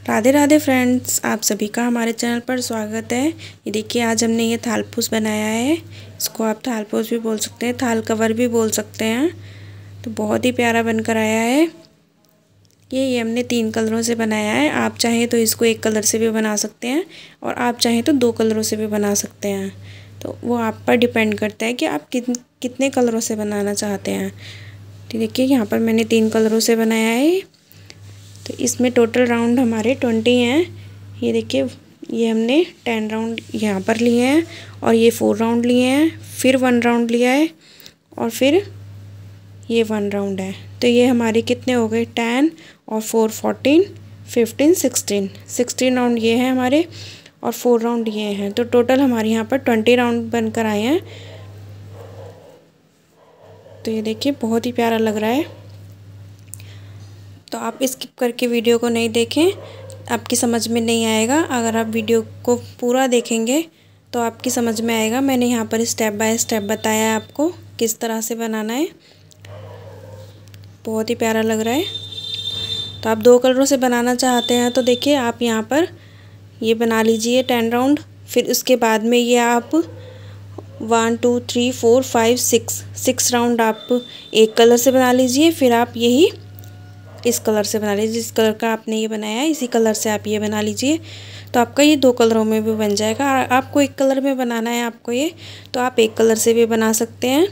Radhe Radhe friends, आप सभी का हमारे चैनल पर स्वागत है। ये देखिए, आज हमने ये थालपोस बनाया है। इसको आप थालपोस भी बोल सकते हैं, थाल कवर भी बोल सकते हैं। तो बहुत ही प्यारा बनकर आया है। ये हमने 3 कलरों से बनाया है। आप चाहें तो इसको 1 कलर से भी बना सकते हैं और आप चाहें तो 2 कलरों से भी बना सकते हैं। तो वो आप पर डिपेंड करता है कि आप कितने कलरों से बनाना चाहते हैं। तो देखिए, यहाँ पर मैंने 3 कलरों से बनाया है। तो इसमें टोटल राउंड हमारे 20 हैं। ये देखिए, ये हमने 10 राउंड यहाँ पर लिए हैं और ये 4 राउंड लिए हैं, फिर 1 राउंड लिया है और फिर ये 1 राउंड है। तो ये हमारे कितने हो गए, 10 और 4 14 15 16 राउंड ये हैं हमारे और 4 राउंड ये हैं। तो टोटल हमारे यहाँ पर 20 राउंड बनकर आए हैं। तो ये देखिए, बहुत ही प्यारा लग रहा है। तो आप स्किप करके वीडियो को नहीं देखें, आपकी समझ में नहीं आएगा। अगर आप वीडियो को पूरा देखेंगे तो आपकी समझ में आएगा। मैंने यहाँ पर स्टेप बाय स्टेप बताया है आपको किस तरह से बनाना है। बहुत ही प्यारा लग रहा है। तो आप 2 कलरों से बनाना चाहते हैं तो देखिए, आप यहाँ पर ये बना लीजिए 10 राउंड। फिर उसके बाद में ये आप 1 2 3 4 5 6 राउंड आप 1 कलर से बना लीजिए। फिर आप यही इस कलर से बना लीजिए, जिस कलर का आपने ये बनाया है इसी कलर से आप ये बना लीजिए। तो आपका ये 2 कलरों में भी बन जाएगा। आपको 1 कलर में बनाना है आपको ये, तो आप 1 कलर से भी बना सकते हैं।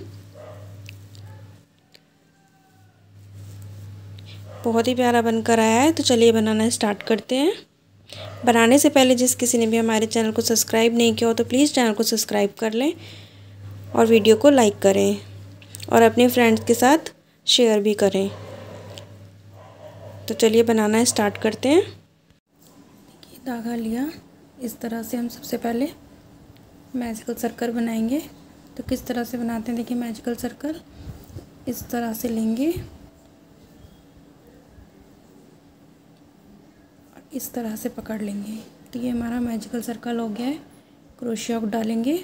बहुत ही प्यारा बनकर आया है। तो चलिए बनाना स्टार्ट करते हैं। बनाने से पहले जिस किसी ने भी हमारे चैनल को सब्सक्राइब नहीं किया हो तो प्लीज़ चैनल को सब्सक्राइब कर लें और वीडियो को लाइक करें और अपने फ्रेंड्स के साथ शेयर भी करें। तो चलिए बनाना स्टार्ट करते हैं। देखिए, धागा लिया, इस तरह से हम सबसे पहले मैजिकल सर्कल बनाएंगे। तो किस तरह से बनाते हैं, देखिए मैजिकल सर्कल इस तरह से लेंगे और इस तरह से पकड़ लेंगे। तो ये हमारा मैजिकल सर्कल हो गया है। क्रोशिया को डालेंगे,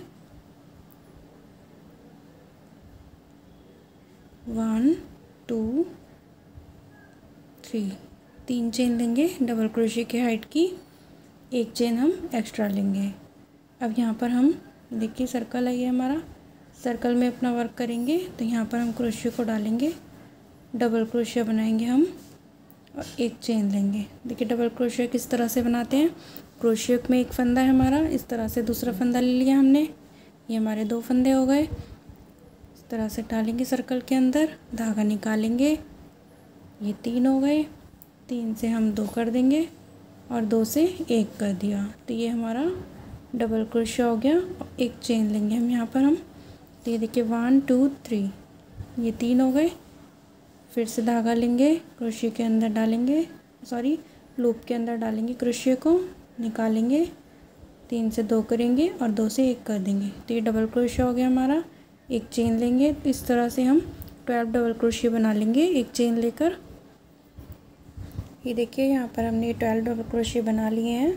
1 2 3 चेन लेंगे डबल क्रोशिया की हाइट की, 1 चेन हम एक्स्ट्रा लेंगे। अब यहाँ पर हम देखिए, सर्कल है ये हमारा, सर्कल में अपना वर्क करेंगे। तो यहाँ पर हम क्रोशिया को डालेंगे, डबल क्रोशिया बनाएंगे हम और 1 चेन लेंगे। देखिए, डबल क्रोशिया किस तरह से बनाते हैं। क्रोशिया में एक फंदा है हमारा, इस तरह से दूसरा फंदा ले लिया हमने, ये हमारे 2 फंदे हो गए। इस तरह से डालेंगे सर्कल के अंदर, धागा निकालेंगे, ये 3 हो गए। 3 से हम 2 कर देंगे और 2 से 1 कर दिया। तो ये हमारा डबल क्रोशिया हो गया और 1 चेन लेंगे हम यहाँ पर हम। तो ये देखिए 1 2 3, ये 3 हो गए। फिर से धागा लेंगे, क्रोशिया के अंदर डालेंगे, लूप के अंदर डालेंगे, क्रोशिया को निकालेंगे, 3 से 2 करेंगे और 2 से 1 कर देंगे। तो ये डबल क्रोशिया हो गया हमारा। 1 चेन लेंगे, तो इस तरह से हम 12 डबल क्रोशिया बना लेंगे 1 चेन लेकर। ये देखिए, यहाँ पर हमने 12 डबल क्रोशिया बना लिए हैं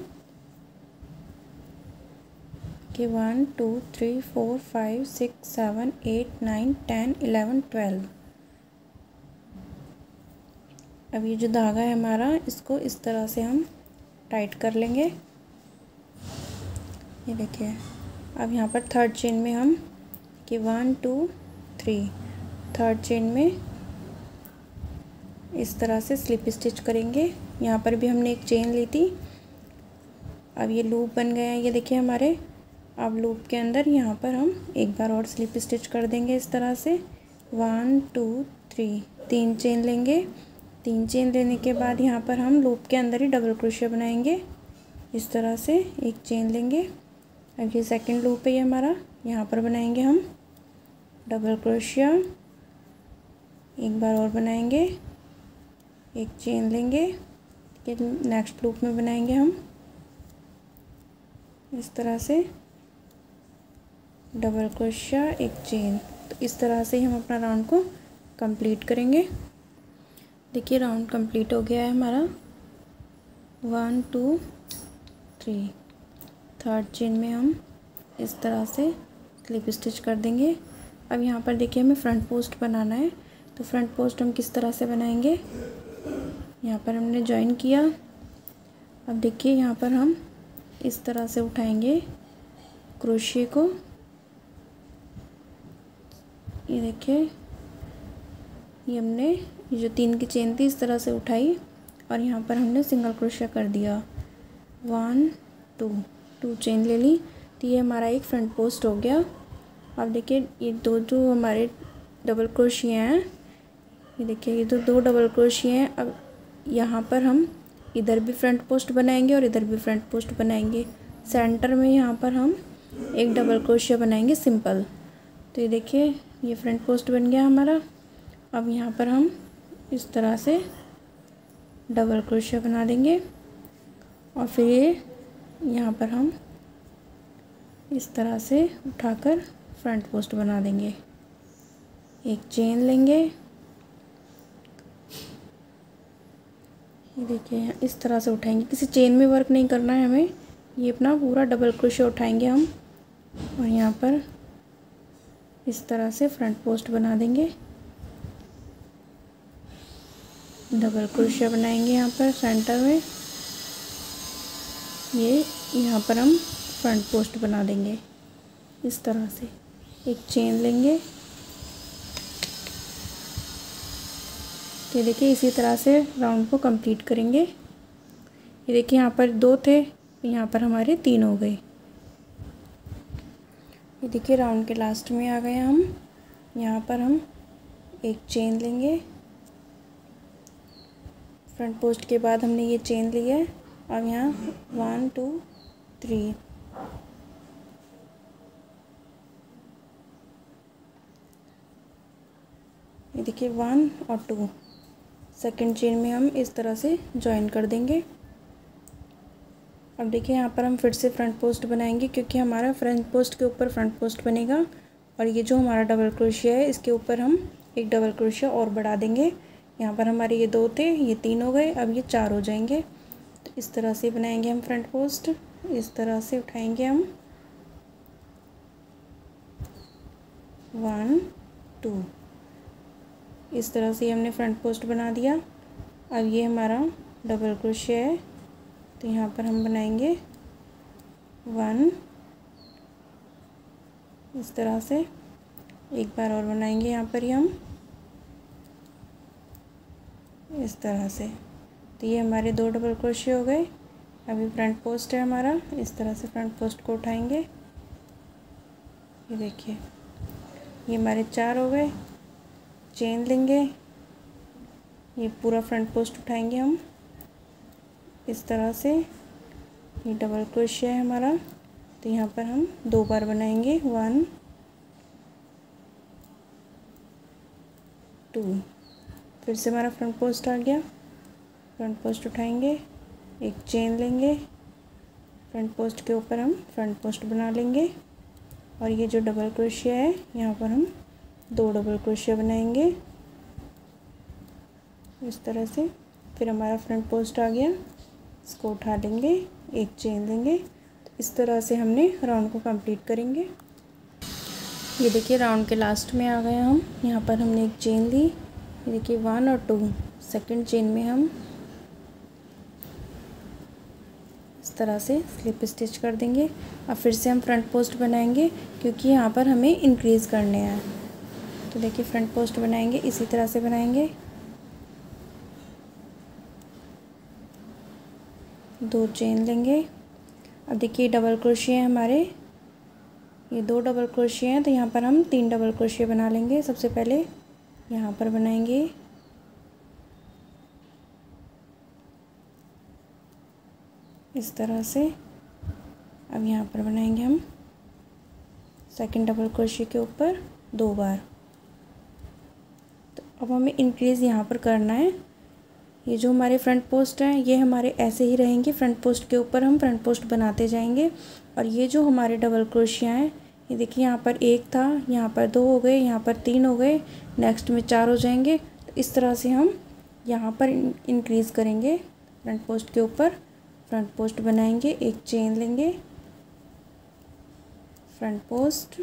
कि 1 2 3 4 5 6 7 8 9 10 11 12। अब ये जो धागा है हमारा, इसको इस तरह से हम टाइट कर लेंगे। ये देखिए, अब यहाँ पर 3rd चेन में हम कि 1 2 3, 3rd चेन में इस तरह से स्लिप स्टिच करेंगे। यहाँ पर भी हमने 1 चेन ली थी। अब ये लूप बन गया है, ये देखिए हमारे। अब लूप के अंदर यहाँ पर हम एक बार और स्लिप स्टिच कर देंगे इस तरह से। 1 2 3, 3 चेन लेंगे। 3 चेन लेने के बाद यहाँ पर हम लूप के अंदर ही डबल क्रोशिया बनाएंगे इस तरह से। 1 चेन लेंगे। अब ये 2nd लूप है ये हमारा, यहाँ पर बनाएंगे हम डबल क्रोशिया, एक बार और बनाएंगे, 1 चेन लेंगे। नेक्स्ट लूप में बनाएंगे हम इस तरह से डबल क्रोशिया, 1 चेन। तो इस तरह से हम अपना राउंड को कंप्लीट करेंगे। देखिए, राउंड कंप्लीट हो गया है हमारा। 1 2 3, 3rd चेन में हम इस तरह से स्लिप स्टिच कर देंगे। अब यहाँ पर देखिए, हमें फ्रंट पोस्ट बनाना है। तो फ्रंट पोस्ट हम किस तरह से बनाएंगे, यहाँ पर हमने ज्वाइन किया, अब देखिए यहाँ पर हम इस तरह से उठाएंगे क्रोशिया को। ये देखिए, ये हमने ये जो 3 की चेन थी इस तरह से उठाई और यहाँ पर हमने सिंगल क्रोशिया कर दिया। 1 2 चेन ले ली। तो ये हमारा एक फ्रंट पोस्ट हो गया। अब देखिए ये दो जो हमारे डबल क्रोशिया हैं, ये देखिए ये तो 2 डबल क्रोशिया हैं। अब यहाँ पर हम इधर भी फ्रंट पोस्ट बनाएंगे और इधर भी फ्रंट पोस्ट बनाएंगे। सेंटर में यहाँ पर हम एक डबल क्रोशिया बनाएंगे सिंपल। तो ये देखिए ये फ्रंट पोस्ट बन गया हमारा। अब यहाँ पर हम इस तरह से डबल क्रोशिया बना देंगे और फिर ये यहाँ पर हम इस तरह से उठाकर फ्रंट पोस्ट बना देंगे। एक चेन लेंगे, ये देखिए इस तरह से उठाएंगे। किसी चेन में वर्क नहीं करना है हमें, ये अपना पूरा डबल क्रोशिया उठाएंगे हम और यहाँ पर इस तरह से फ्रंट पोस्ट बना देंगे। डबल क्रोशिया बनाएंगे यहाँ पर सेंटर में, ये यहाँ पर हम फ्रंट पोस्ट बना देंगे इस तरह से। एक चेन लेंगे, ये देखिए इसी तरह से राउंड को कंप्लीट करेंगे। ये देखिए यहाँ पर 2 थे, यहाँ पर हमारे 3 हो गए। ये देखिए राउंड के लास्ट में आ गए हम। यहाँ पर हम एक चेन लेंगे, फ्रंट पोस्ट के बाद हमने ये चेन ली है। अब यहाँ 1 2 3 ये देखिए 1 और 2 सेकंड चेन में हम इस तरह से जॉइन कर देंगे। अब देखिए यहाँ पर हम फिर से फ्रंट पोस्ट बनाएंगे, क्योंकि हमारा फ्रंट पोस्ट के ऊपर फ्रंट पोस्ट बनेगा और ये जो हमारा डबल क्रोशिया है इसके ऊपर हम एक डबल क्रोशिया और बढ़ा देंगे। यहाँ पर हमारे ये 2 थे, ये 3 हो गए, अब ये 4 हो जाएंगे। तो इस तरह से बनाएंगे हम फ्रंट पोस्ट। इस तरह से उठाएंगे हम 1 2, इस तरह से हमने फ्रंट पोस्ट बना दिया। अब ये हमारा डबल क्रोशिया है, तो यहाँ पर हम बनाएंगे 1, इस तरह से एक बार और बनाएंगे यहाँ पर ही हम इस तरह से। तो ये हमारे 2 डबल क्रोशिया हो गए। अभी फ्रंट पोस्ट है हमारा, इस तरह से फ्रंट पोस्ट को उठाएंगे। ये देखिए ये हमारे 4 हो गए। चेन लेंगे, ये पूरा फ्रंट पोस्ट उठाएंगे हम इस तरह से। ये डबल क्रोशिया है हमारा, तो यहाँ पर हम 2 बार बनाएंगे 1 2। फिर से हमारा फ्रंट पोस्ट आ गया। फ्रंट पोस्ट उठाएंगे, एक चेन लेंगे, फ्रंट पोस्ट के ऊपर हम फ्रंट पोस्ट बना लेंगे और ये जो डबल क्रोशिया है यहाँ पर हम 2 डबल क्रोशिया बनाएंगे इस तरह से। फिर हमारा फ्रंट पोस्ट आ गया, इसको उठा लेंगे, एक चेन लेंगे। तो इस तरह से हमने राउंड को कंप्लीट करेंगे। ये देखिए राउंड के लास्ट में आ गए हम। यहाँ पर हमने एक चेन ली, ये देखिए 1 और 2 सेकंड चेन में हम इस तरह से स्लिप स्टिच कर देंगे। अब फिर से हम फ्रंट पोस्ट बनाएंगे, क्योंकि यहाँ पर हमें इंक्रीज़ करने हैं। तो देखिए फ्रंट पोस्ट बनाएंगे, इसी तरह से बनाएंगे। 2 चेन लेंगे। अब देखिए डबल क्रोशिया है हमारे, ये 2 डबल क्रोशिया हैं, तो यहाँ पर हम 3 डबल क्रोशिया बना लेंगे। सबसे पहले यहाँ पर बनाएंगे, इस तरह से। अब यहाँ पर बनाएंगे हम सेकंड डबल क्रोशिया के ऊपर 2 बार। तो अब हमें इंक्रीज़ यहाँ पर करना है। ये जो हमारे फ्रंट पोस्ट हैं ये हमारे ऐसे ही रहेंगे, फ्रंट पोस्ट के ऊपर हम फ्रंट पोस्ट बनाते जाएंगे। और ये जो हमारे डबल क्रोशिया हैं, ये देखिए यहाँ पर 1 था, यहाँ पर 2 हो गए, यहाँ पर 3 हो गए, नेक्स्ट में 4 हो जाएंगे। तो इस तरह से हम यहाँ पर इंक्रीज़ करेंगे। फ्रंट पोस्ट के ऊपर फ्रंट पोस्ट बनाएंगे, एक चेन लेंगे, front post,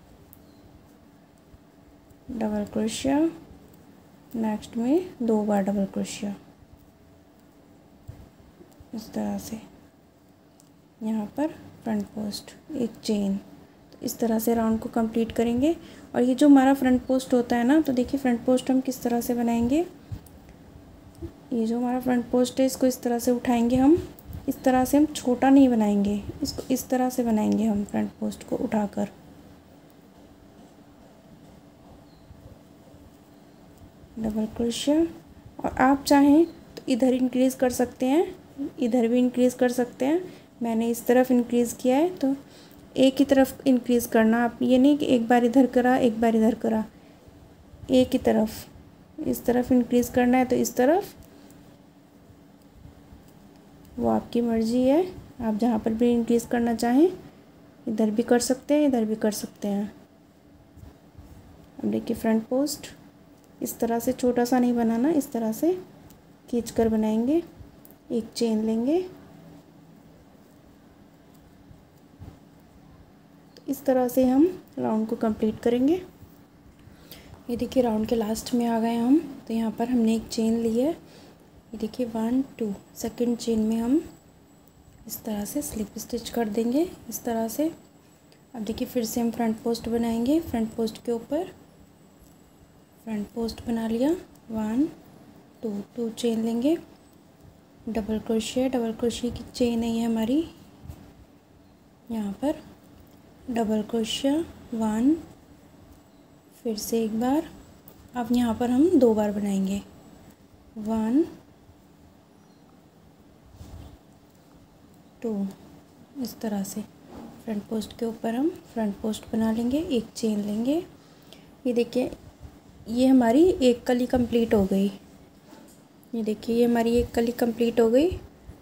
double crochet, next में 2 बार डबल क्रोशिया, इस तरह से, यहाँ पर फ्रंट पोस्ट एक चेन। तो इस तरह से राउंड को कंप्लीट करेंगे। और ये जो हमारा फ्रंट पोस्ट होता है ना, तो देखिए फ्रंट पोस्ट हम किस तरह से बनाएंगे। ये जो हमारा फ्रंट पोस्ट है इसको इस तरह से उठाएंगे हम। इस तरह से हम छोटा नहीं बनाएंगे, इसको इस तरह से बनाएंगे हम फ्रंट पोस्ट को उठाकर। Double crochet. और आप चाहें तो इधर इंक्रीज़ कर सकते हैं, इधर भी इंक्रीज़ कर सकते हैं। मैंने इस तरफ इंक्रीज़ किया है, तो एक ही तरफ इंक्रीज़ करना। आप ये नहीं कि एक बार इधर करा एक बार इधर करा, एक ही तरफ। इस तरफ इंक्रीज़ करना है तो इस तरफ, वो आपकी मर्ज़ी है। आप जहाँ पर भी इंक्रीज़ करना चाहें, इधर भी कर सकते हैं इधर भी कर सकते हैं। अब देखिए फ्रंट पोस्ट इस तरह से छोटा सा नहीं बनाना, इस तरह से खींच कर बनाएंगे। एक चेन लेंगे, तो इस तरह से हम राउंड को कंप्लीट करेंगे। ये देखिए राउंड के लास्ट में आ गए हम। तो यहाँ पर हमने एक चेन ली है, ये देखिए 1 2, सेकंड चेन में हम इस तरह से स्लिप स्टिच कर देंगे इस तरह से। अब देखिए फिर से हम फ्रंट पोस्ट बनाएंगे। फ्रंट पोस्ट के ऊपर फ्रंट पोस्ट बना लिया, 1 2, 2 चेन लेंगे, डबल क्रोशिया। डबल क्रोशिया की चेन है ये हमारी, यहाँ पर डबल क्रोशिया 1, फिर से एक बार। अब यहाँ पर हम 2 बार बनाएंगे, 1 2, इस तरह से। फ्रंट पोस्ट के ऊपर हम फ्रंट पोस्ट बना लेंगे, एक चेन लेंगे। ये देखिए ये हमारी एक कली कंप्लीट हो गई। ये देखिए ये हमारी एक कली कंप्लीट हो गई।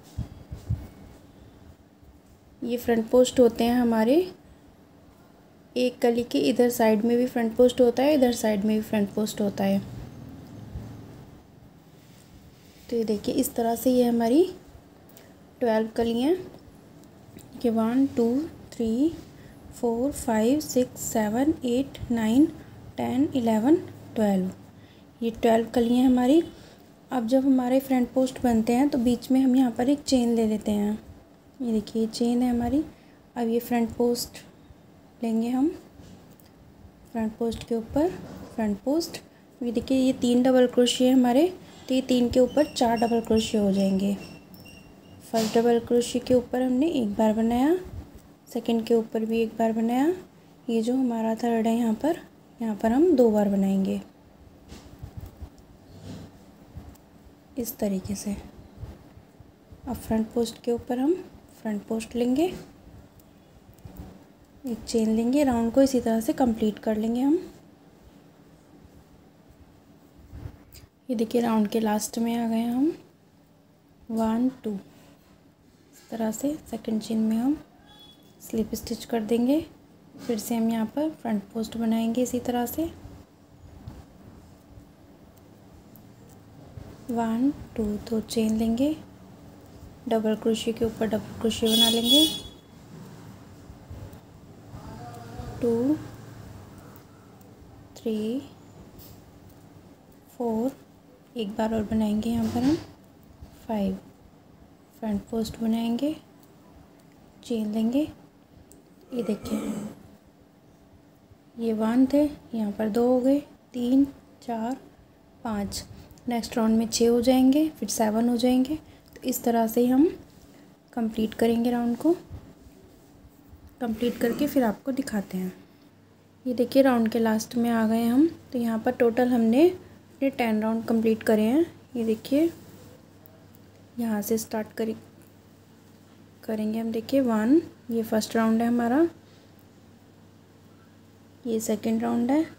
ये फ्रंट पोस्ट होते हैं हमारे। एक कली के इधर साइड में भी फ्रंट पोस्ट होता है, इधर साइड में भी फ्रंट पोस्ट होता है। तो ये देखिए इस तरह से ये हमारी 12 कलियाँ कि 1 2 3 4 5 6 7 8 9 10 11 12, ये 12 कलियाँ हमारी। अब जब हमारे फ्रंट पोस्ट बनते हैं तो बीच में हम यहाँ पर एक चेन ले लेते हैं। ये देखिए चेन है हमारी। अब ये फ्रंट पोस्ट लेंगे हम, फ्रंट पोस्ट के ऊपर फ्रंट पोस्ट। ये देखिए ये 3 डबल क्रोशिया हमारे, तो ये 3 के ऊपर 4 डबल क्रोशिया हो जाएंगे। फर्स्ट डबल क्रोशिया के ऊपर हमने एक बार बनाया, सेकंड के ऊपर भी एक बार बनाया। ये जो हमारा थर्ड है यहाँ पर हम 2 बार बनाएंगे इस तरीके से। अब फ्रंट पोस्ट के ऊपर हम फ्रंट पोस्ट लेंगे, एक चेन लेंगे, राउंड को इसी तरह से कंप्लीट कर लेंगे हम। ये देखिए राउंड के लास्ट में आ गए हम, 1 2, इस तरह से। सेकंड चेन में हम स्लिप स्टिच कर देंगे। फिर से हम यहाँ पर फ्रंट पोस्ट बनाएंगे इसी तरह से, 1 2, 2 चेन लेंगे, डबल क्रोशिया के ऊपर डबल क्रोशिया बना लेंगे, 2 3 4, एक बार और बनाएंगे यहाँ पर हम 5, फ्रंट पोस्ट बनाएंगे, चेन लेंगे। ये देखिए ये 1 थे, यहाँ पर 2 हो गए, 3 4 5, नेक्स्ट राउंड में 6 हो जाएंगे, फिर 7 हो जाएंगे। तो इस तरह से हम कंप्लीट करेंगे राउंड को। कंप्लीट करके फिर आपको दिखाते हैं। ये देखिए राउंड के लास्ट में आ गए हम। तो यहाँ पर टोटल हमने 10 राउंड कंप्लीट करे हैं। ये देखिए यहाँ से स्टार्ट करेंगे हम। देखिए 1, ये फर्स्ट राउंड है हमारा, ये सेकंड राउंड है,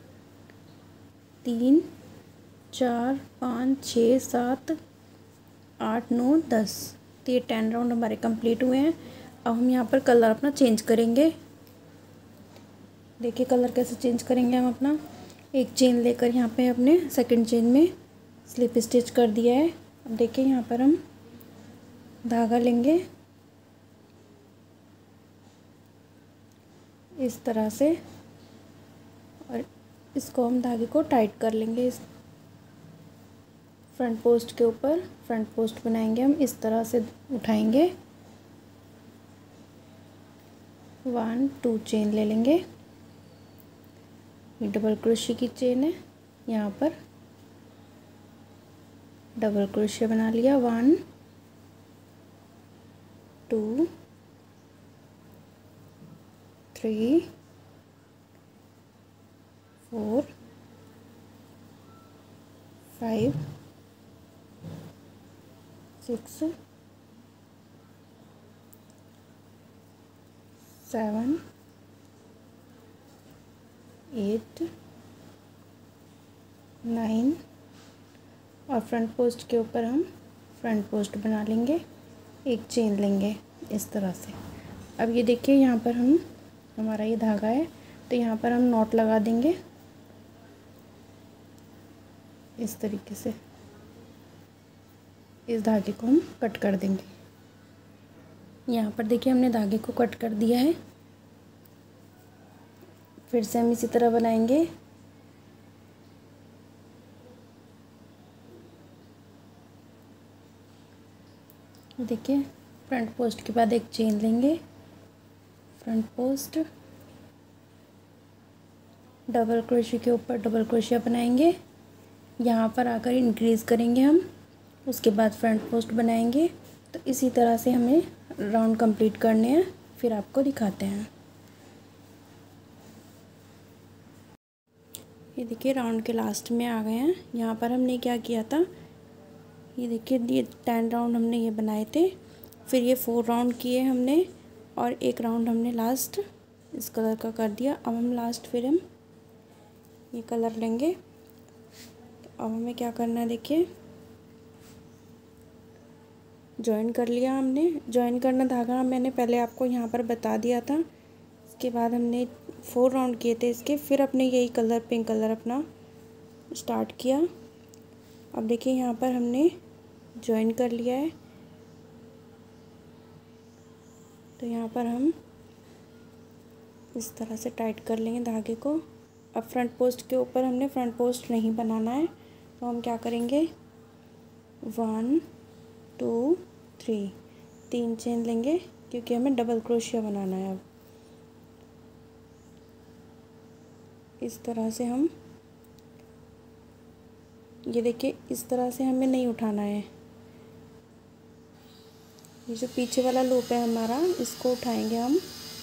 3 4 5 6 7 8 9 10, तो ये 10 राउंड हमारे कंप्लीट हुए हैं। अब हम यहाँ पर कलर अपना चेंज करेंगे। देखिए कलर कैसे चेंज करेंगे हम अपना। एक चेन लेकर यहाँ पे अपने सेकंड चेन में स्लिप स्टिच कर दिया है। अब देखिए यहाँ पर हम धागा लेंगे इस तरह से, और इसको हम धागे को टाइट कर लेंगे फ्रंट पोस्ट के ऊपर फ्रंट पोस्ट बनाएंगे हम, इस तरह से उठाएंगे, 1 2 चेन ले लेंगे। ये डबल क्रोशिया की चेन है, यहाँ पर डबल क्रोशिया बना लिया, 1 2 3 4 5 6 7 8 9 और फ्रंट पोस्ट के ऊपर हम फ्रंट पोस्ट बना लेंगे, एक चेन लेंगे इस तरह से। अब ये देखिए यहाँ पर हम हमारा ये धागा है, तो यहाँ पर हम नॉट लगा देंगे इस तरीके से। इस धागे को हम कट कर देंगे। यहाँ पर देखिए हमने धागे को कट कर दिया है। फिर से हम इसी तरह बनाएंगे। देखिए फ्रंट पोस्ट के बाद एक चेन लेंगे, फ्रंट पोस्ट, डबल क्रोशिया के ऊपर डबल क्रोशिया बनाएंगे, यहाँ पर आकर इंक्रीज़ करेंगे हम, उसके बाद फ्रंट पोस्ट बनाएंगे। तो इसी तरह से हमें राउंड कंप्लीट करने हैं, फिर आपको दिखाते हैं। ये देखिए राउंड के लास्ट में आ गए हैं। यहाँ पर हमने क्या किया था, ये देखिए ये 10 राउंड हमने ये बनाए थे, फिर ये 4 राउंड किए हमने और एक राउंड हमने लास्ट इस कलर का कर दिया। अब हम लास्ट फिर हम ये कलर लेंगे। तो अब हमें क्या करना है, देखिए जॉइन कर लिया हमने। जॉइन करना धागा मैंने पहले आपको यहाँ पर बता दिया था। इसके बाद हमने 4 राउंड किए थे इसके, फिर अपने यही कलर पिंक कलर अपना स्टार्ट किया। अब देखिए यहाँ पर हमने जॉइन कर लिया है, तो यहाँ पर हम इस तरह से टाइट कर लेंगे धागे को। अब फ्रंट पोस्ट के ऊपर हमने फ्रंट पोस्ट नहीं बनाना है, तो हम क्या करेंगे, 1 2 3 चेन लेंगे, क्योंकि हमें डबल क्रोशिया बनाना है। अब इस तरह से हम ये देखिए इस तरह से हमें नहीं उठाना है। ये जो पीछे वाला लूप है हमारा, इसको उठाएंगे हम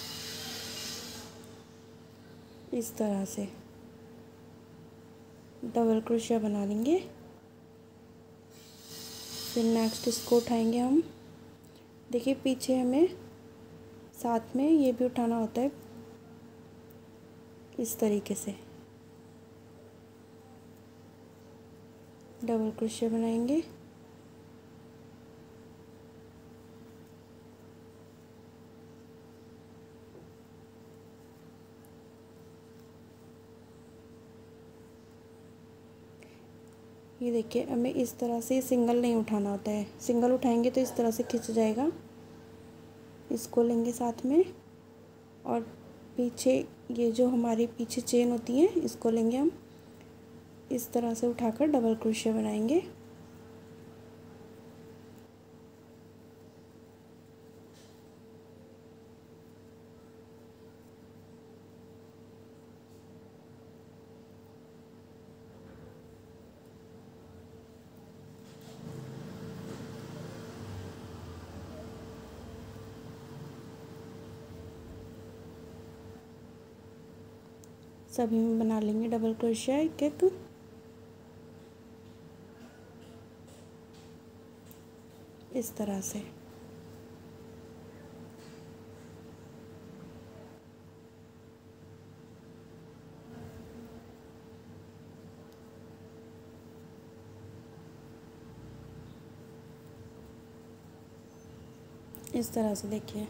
इस तरह से, डबल क्रोशिया बना लेंगे। फिर नेक्स्ट इसको उठाएंगे हम। देखिए पीछे हमें साथ में ये भी उठाना होता है इस तरीके से, डबल क्रोशिया बनाएंगे। ये देखिए हमें इस तरह से सिंगल नहीं उठाना होता है, सिंगल उठाएंगे तो इस तरह से खिंच जाएगा। इसको लेंगे साथ में और पीछे ये जो हमारी पीछे चेन होती है इसको लेंगे हम, इस तरह से उठाकर डबल क्रोशिया बनाएंगे। सभी में बना लेंगे डबल क्रोशिया एक एक। इस तरह से इस तरह से देखिए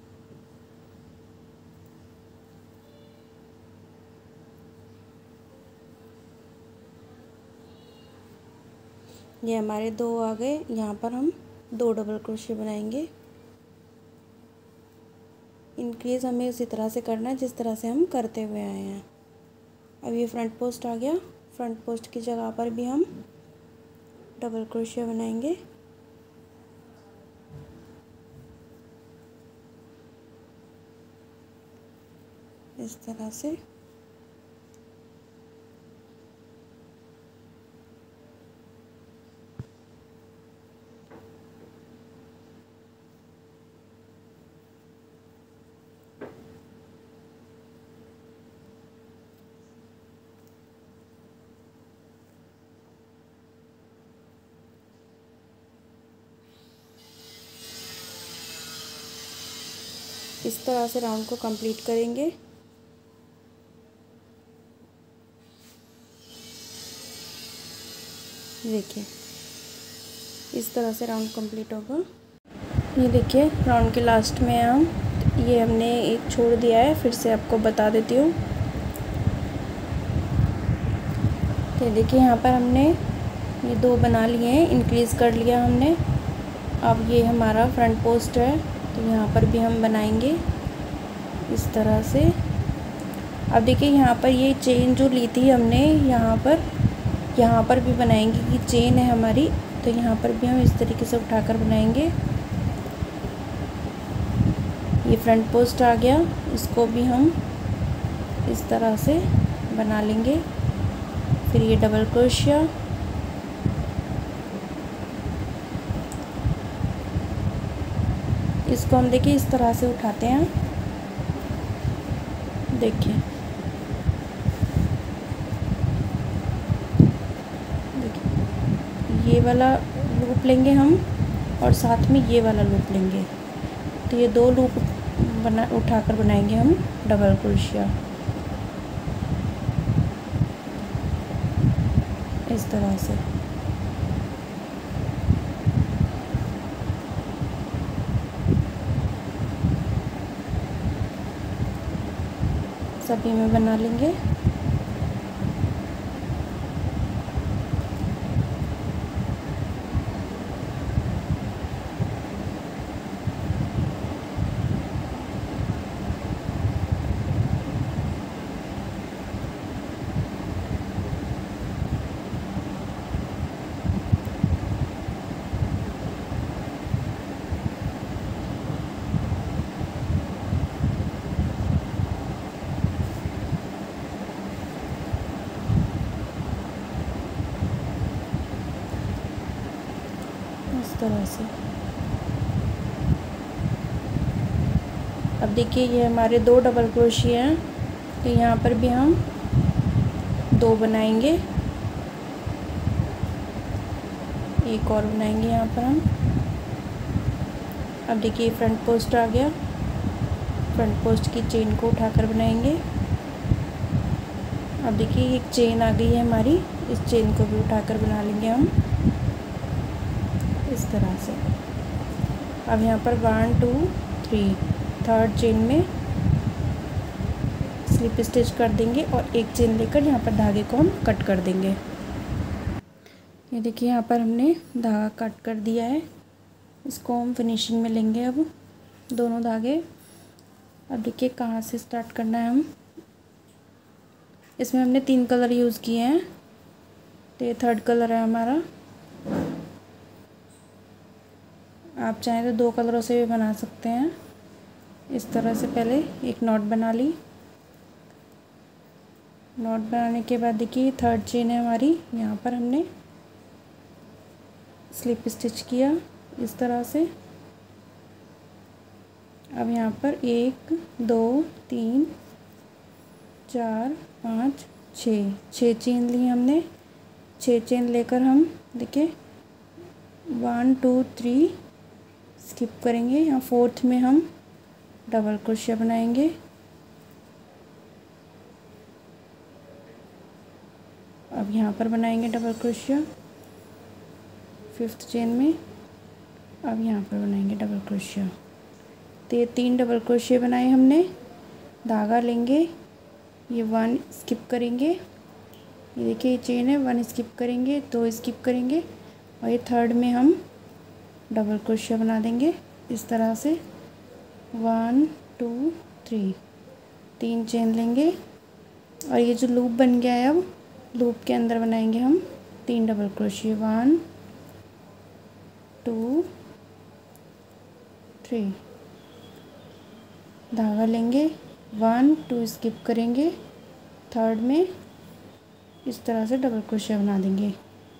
ये हमारे 2 आ गए। यहाँ पर हम 2 डबल क्रोशिया बनाएंगे। इंक्रीज़ हमें उसी तरह से करना है जिस तरह से हम करते हुए आए हैं। अब ये फ्रंट पोस्ट आ गया। फ्रंट पोस्ट की जगह पर भी हम डबल क्रोशिया बनाएंगे। इस तरह से राउंड को कंप्लीट करेंगे। देखिए इस तरह से राउंड कंप्लीट होगा। ये देखिए राउंड के लास्ट में हम ये हमने एक छोड़ दिया है, फिर से आपको बता देती हूँ। तो देखिए यहाँ पर हमने ये 2 बना लिए हैं, इंक्रीज़ कर लिया हमने। अब ये हमारा फ्रंट पोस्ट है, तो यहाँ पर भी हम बनाएंगे इस तरह से। अब देखिए यहाँ पर ये चेन जो ली थी हमने, यहाँ पर भी बनाएंगे कि चेन है हमारी, तो यहाँ पर भी हम इस तरीके से उठाकर बनाएंगे। ये फ्रंट पोस्ट आ गया, इसको भी हम इस तरह से बना लेंगे। फिर ये डबल क्रोशिया, इसको हम देखिए इस तरह से उठाते हैं। देखिए ये वाला लूप लेंगे हम और साथ में ये वाला लूप लेंगे, तो ये 2 लूप उठाकर बनाएंगे हम डबल क्रोशिया इस तरह से। सभी में बना लेंगे। इस तरह से। अब देखिए ये हमारे 2 डबल क्रोशिया हैं, तो यहाँ पर भी हम 2 बनाएंगे। एक और बनाएंगे यहाँ पर हम। अब देखिए फ्रंट पोस्ट आ गया, फ्रंट पोस्ट की चेन को उठाकर बनाएंगे। अब देखिए एक चेन आ गई है हमारी, इस चेन को भी उठाकर बना लेंगे हम इस तरह से। अब यहाँ पर 1 2 3 थर्ड चेन में स्लिप स्टिच कर देंगे और एक चेन लेकर यहाँ पर धागे को हम कट कर देंगे। ये देखिए यहाँ पर हमने धागा कट कर दिया है, इसको हम फिनिशिंग में लेंगे अब दोनों धागे। अब देखिए कहाँ से स्टार्ट करना है हम। इसमें हमने 3 कलर यूज़ किए हैं, तो ये 3rd कलर है हमारा। आप चाहें तो 2 कलरों से भी बना सकते हैं। इस तरह से पहले एक नॉट बना ली। नॉट बनाने के बाद देखिए 3rd चेन है हमारी, यहाँ पर हमने स्लिप स्टिच किया इस तरह से। अब यहाँ पर 1 2 3 4 5 6 चेन ली हमने। 6 चेन लेकर हम देखिए 1 2 3 स्किप करेंगे। यहाँ 4th में हम डबल क्रोशिया बनाएंगे। अब यहाँ पर बनाएंगे डबल क्रोशिया 5th चेन में। अब यहाँ पर बनाएंगे डबल क्रोशिया। तो ये 3 डबल क्रोशिया बनाए हमने। धागा लेंगे, ये 1 स्किप करेंगे। ये देखिए ये चेन है, 1 स्किप करेंगे, 2 स्किप करेंगे और ये 3rd में हम डबल क्रोशिया बना देंगे इस तरह से। 1 2 3 3 चेन लेंगे और ये जो लूप बन गया है, अब लूप के अंदर बनाएंगे हम 3 डबल क्रोशिया। 1 2 3 धागा लेंगे, 1 2 स्किप करेंगे, थर्ड में इस तरह से डबल क्रोशिया बना देंगे।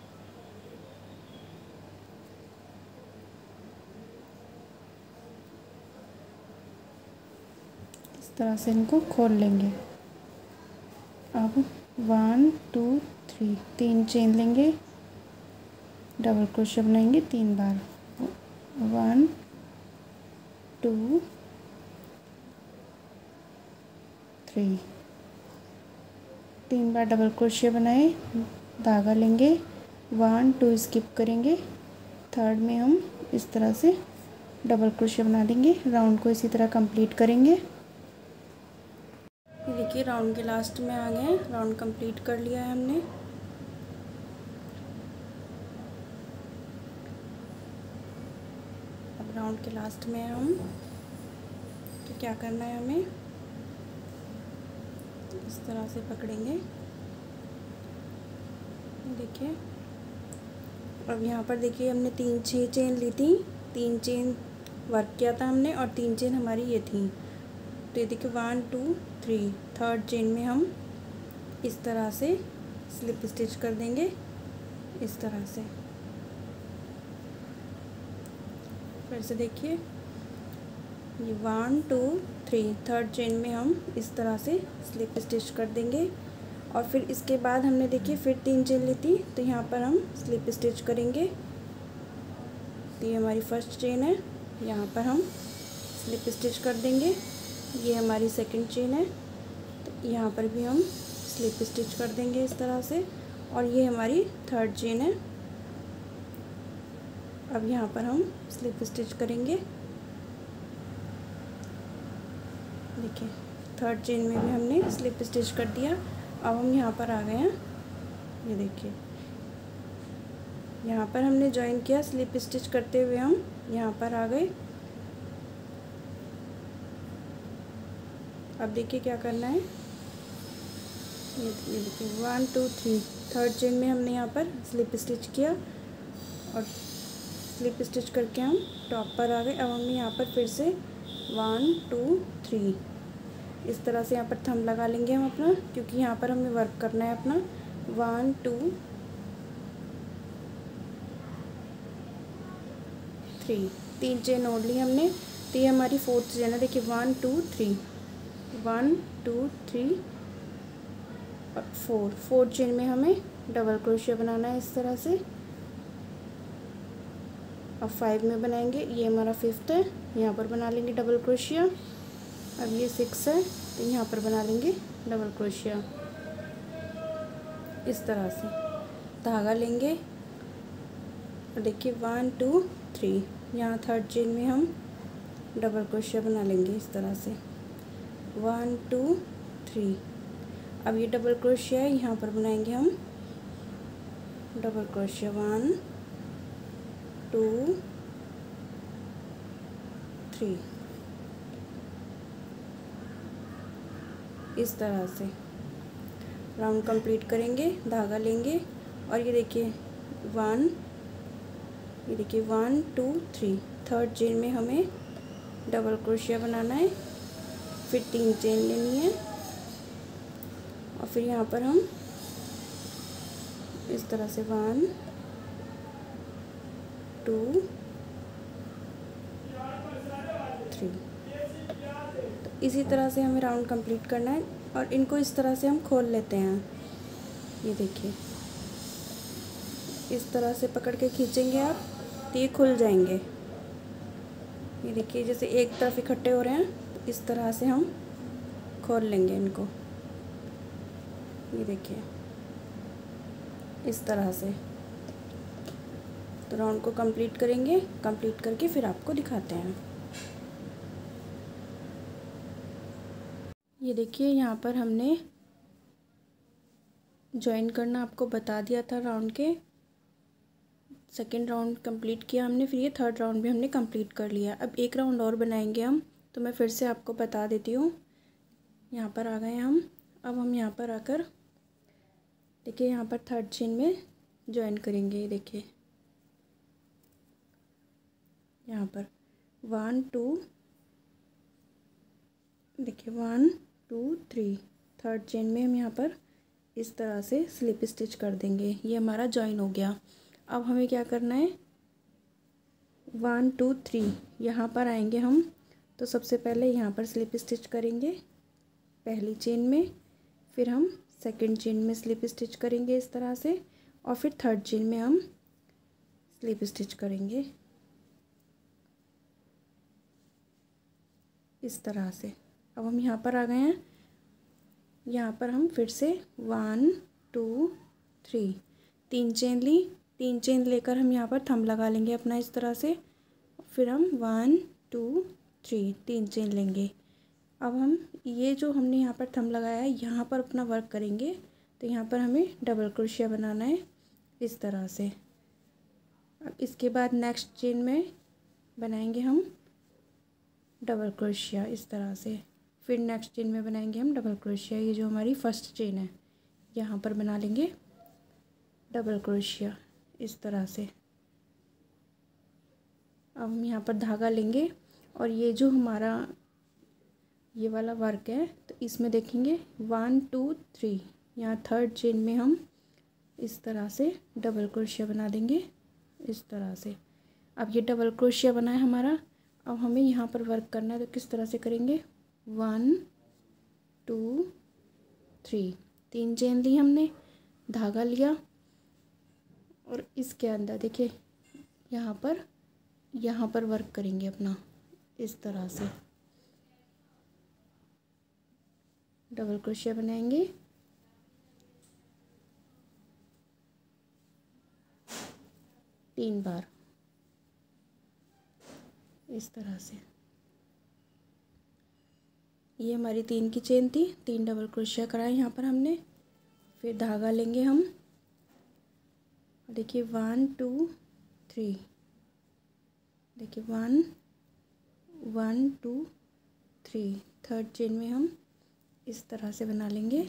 इस तरह से इनको खोल लेंगे। अब 1 2 3 3 चेन लेंगे, डबल क्रोशिया बनाएंगे 3 बार, 1 2 3 3 बार डबल क्रोशिया बनाए, धागा लेंगे, 1 2 स्किप करेंगे, थर्ड में हम इस तरह से डबल क्रोशिया बना देंगे। राउंड को इसी तरह कंप्लीट करेंगे। ये देखिए राउंड के लास्ट में आ गए हैं, राउंड कंप्लीट कर लिया है हमने। अब राउंड के लास्ट में हम तो क्या करना है, हमें इस तरह से पकड़ेंगे। देखिए अब यहाँ पर देखिए हमने 6 चेन ली थी, 3 चेन वर्क किया था हमने और 3 चेन हमारी ये थी। तो ये देखिए 1 2 3 थर्ड चेन में हम इस तरह से स्लिप स्टिच कर देंगे, इस तरह से। फिर से देखिए ये 1 2 3 थर्ड चेन में हम इस तरह से स्लिप स्टिच कर देंगे। और फिर इसके बाद हमने देखिए फिर 3 चेन ली थी, तो यहाँ पर हम स्लिप स्टिच करेंगे। तो ये हमारी फर्स्ट चेन है, यहाँ पर हम स्लिप स्टिच कर देंगे। ये हमारी सेकंड चेन है, तो यहाँ पर भी हम स्लिप स्टिच कर देंगे इस तरह से। और ये हमारी थर्ड चेन है, अब यहाँ पर हम स्लिप स्टिच करेंगे। देखिए थर्ड चेन में भी हमने स्लिप स्टिच कर दिया। अब हम यहाँ पर आ गए हैं, ये देखिए यहाँ पर हमने ज्वाइन किया, स्लिप स्टिच करते हुए हम यहाँ पर आ गए। अब देखिए क्या करना है, ये देखिए 1 2 3 थर्ड चेन में हमने यहाँ पर स्लिप स्टिच किया और स्लिप स्टिच करके हम टॉप पर आ गए। अब हम यहाँ पर फिर से 1 2 3 इस तरह से यहाँ पर थंब लगा लेंगे हम अपना, क्योंकि यहाँ पर हमें वर्क करना है अपना। 1 2 3 3 चेन ओढ़ ली हमने, तो ये हमारी फोर्थ चेन है। देखिए 1 2 3 1 2 3 और 4 चेन में हमें डबल क्रोशिया बनाना है इस तरह से। अब 5 में बनाएंगे, ये हमारा 5th है, यहाँ पर बना लेंगे डबल क्रोशिया। अब ये 6 है, तो यहाँ पर बना लेंगे डबल क्रोशिया इस तरह से। धागा लेंगे और देखिए 1 2 3 यहाँ थर्ड चेन में हम डबल क्रोशिया बना लेंगे इस तरह से, 1 2 3। अब ये डबल क्रोशिया है, यहाँ पर बनाएंगे हम डबल क्रोशिया 1 2 3 इस तरह से राउंड कंप्लीट करेंगे। धागा लेंगे और ये देखिए 1 2 3 थर्ड चेन में हमें डबल क्रोशिया बनाना है, फिर 3 चेन लेनी है और फिर यहाँ पर हम इस तरह से 1 2 3 तो इसी तरह से हमें राउंड कंप्लीट करना है। और इनको इस तरह से हम खोल लेते हैं, ये देखिए इस तरह से पकड़ के खींचेंगे आप, तो ये खुल जाएंगे। ये देखिए जैसे एक तरफ इकट्ठे हो रहे हैं, तो इस तरह से हम खोल लेंगे इनको, ये देखिए इस तरह से। तो राउंड को कंप्लीट करेंगे, कंप्लीट करके फिर आपको दिखाते हैं। ये देखिए यहाँ पर हमने ज्वाइन करना आपको बता दिया था राउंड के। सेकेंड राउंड कंप्लीट किया हमने, फिर ये थर्ड राउंड भी हमने कंप्लीट कर लिया। अब एक राउंड और बनाएंगे हम, तो मैं फिर से आपको बता देती हूँ। यहाँ पर आ गए हम, अब हम यहाँ पर आकर देखिए यहाँ पर थर्ड चेन में ज्वाइन करेंगे। देखिए यहाँ पर 1 2, देखिए 1 2 3, थर्ड चेन में हम यहाँ पर इस तरह से स्लिप स्टिच कर देंगे। ये हमारा जॉइन हो गया। अब हमें क्या करना है, 1 2 3 यहाँ पर आएंगे हम। तो सबसे पहले यहाँ पर स्लिप स्टिच करेंगे पहली चेन में, फिर हम सेकंड चेन में स्लिप स्टिच करेंगे इस तरह से, और फिर थर्ड चेन में हम स्लिप स्टिच करेंगे इस तरह से। अब हम यहाँ पर आ गए हैं। यहाँ पर हम फिर से 1 2 3 3 चेन ली, 3 चेन लेकर हम यहाँ पर थंब लगा लेंगे अपना इस तरह से। फिर हम 1 2 3 3 चेन लेंगे। अब हम ये जो हमने यहाँ पर थंब लगाया है यहाँ पर अपना वर्क करेंगे। तो यहाँ पर हमें डबल क्रोशिया बनाना है इस तरह से। अब इसके बाद नेक्स्ट चेन में बनाएंगे हम डबल क्रोशिया इस तरह से। फिर नेक्स्ट चेन में बनाएंगे हम डबल क्रोशिया। ये जो हमारी फर्स्ट चेन है यहाँ पर बना लेंगे डबल क्रोशिया इस तरह से। अब हम यहाँ पर धागा लेंगे और ये जो हमारा ये वाला वर्क है तो इसमें देखेंगे 1 2 3, यहाँ थर्ड चेन में हम इस तरह से डबल क्रोशिया बना देंगे इस तरह से। अब ये डबल क्रोशिया बना है हमारा। अब हमें यहाँ पर वर्क करना है तो किस तरह से करेंगे, 1 2 3, 3 चेन ली हमने, धागा लिया और इसके अंदर देखिए यहाँ पर वर्क करेंगे अपना इस तरह से। डबल क्रोशिया बनाएंगे, तीन बार इस तरह से। ये हमारी 3 की चेन थी, 3 डबल क्रोशिया कराए यहाँ पर हमने। फिर धागा लेंगे हम, देखिए 1 2 3, देखिए 1 1 2 3, थर्ड चेन में हम इस तरह से बना लेंगे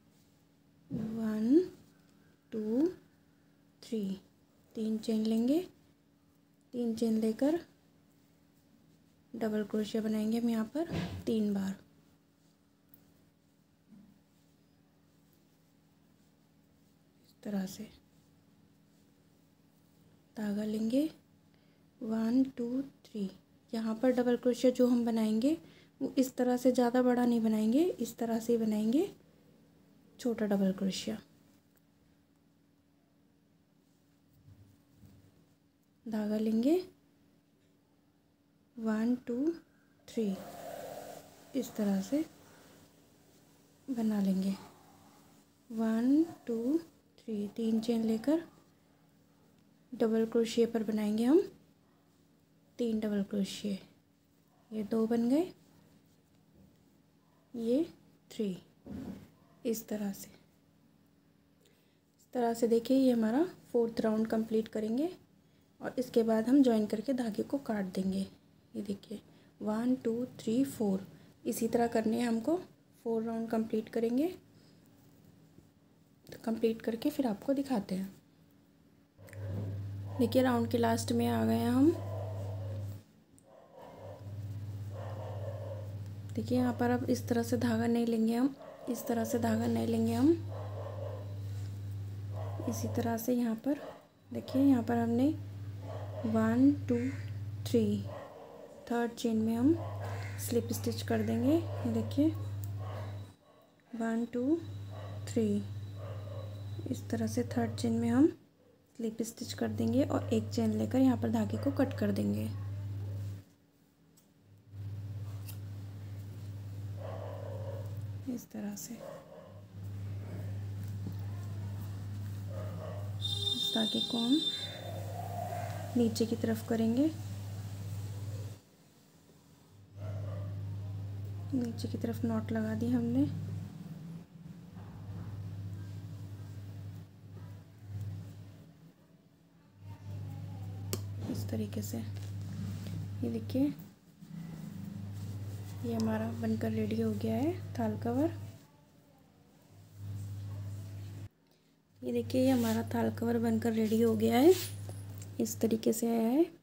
1 2 3, 3 चेन लेंगे, 3 चेन लेकर डबल क्रोशिया बनाएंगे हम यहाँ पर 3 बार। इस तरह से धागा लेंगे 1 2 3, यहाँ पर डबल क्रोशिया जो हम बनाएंगे वो इस तरह से ज़्यादा बड़ा नहीं बनाएंगे, इस तरह से ही बनाएंगे छोटा डबल क्रोशिया। धागा लेंगे 1 2 3, इस तरह से बना लेंगे 1 2 3, 3 चेन लेकर डबल क्रोशिया पर बनाएंगे हम 3 डबल क्रोशिया। ये 2 बन गए, ये 3, इस तरह से देखिए ये हमारा 4th राउंड कंप्लीट करेंगे और इसके बाद हम जॉइन करके धागे को काट देंगे। ये देखिए 1 2 3 4, इसी तरह करने हैं हमको। 4 राउंड कंप्लीट करेंगे, तो कंप्लीट करके फिर आपको दिखाते हैं। देखिए राउंड के लास्ट में आ गए हैं हम। देखिए यहाँ पर अब इस तरह से धागा नहीं लेंगे हम, इस तरह से धागा नहीं लेंगे हम। इसी तरह से यहाँ पर देखिए, यहाँ पर हमने 1 2 3, थर्ड चेन में हम स्लिप स्टिच कर देंगे। ये देखिए 1 2 3, इस तरह से थर्ड चेन में हम स्लिप स्टिच कर देंगे और एक चेन लेकर यहाँ पर धागे को कट कर देंगे। इस तरह से इस धागे को हम नीचे की तरफ करेंगे, नीचे की तरफ नॉट लगा दी हमने। इस तरीके से ये देखिए ये हमारा बनकर रेडी हो गया है थाल कवर। ये देखिए ये हमारा थाल कवर बनकर रेडी हो गया है, इस तरीके से आया है।